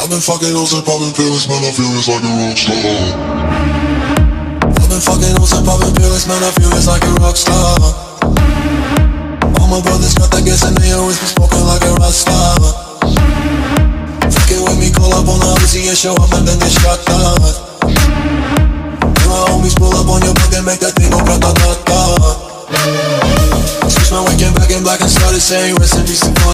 I've been fucking hoes and popping pills, man, I feel it's like a rock star. I've been fucking hoes and popping pills, man, I feel it's like a rock star. All my brothers got that gas and they always be smoking like a rock star. Fucking with me, call up on the Uzi and show up and then get shot down. And my homies pull up on your block and make that thing go grata-ta-ta. Switch my waking back in black and started saying rest in peace to